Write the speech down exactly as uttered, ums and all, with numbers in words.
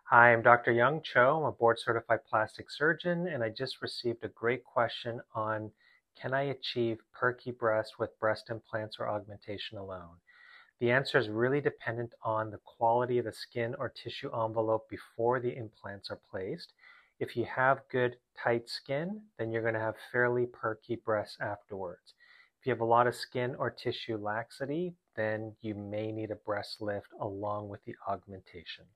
Hi, I'm Doctor Young Cho. I'm a board certified plastic surgeon, and I just received a great question on can I achieve perky breast with breast implants or augmentation alone? The answer is really dependent on the quality of the skin or tissue envelope before the implants are placed. If you have good, tight skin, then you're going to have fairly perky breasts afterwards. If you have a lot of skin or tissue laxity, then you may need a breast lift along with the augmentation.